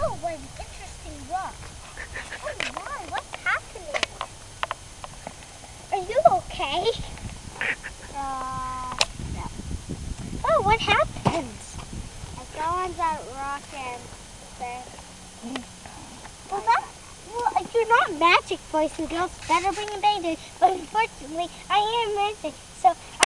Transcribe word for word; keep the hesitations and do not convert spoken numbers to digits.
Oh, what an interesting rock. Oh my, what's happening? Are you okay? Uh, no. Oh, what happened? I go on that rock and then... Well, that, well, you're not magic, boys and girls. Better bring a band-aid. But unfortunately, I am magic. So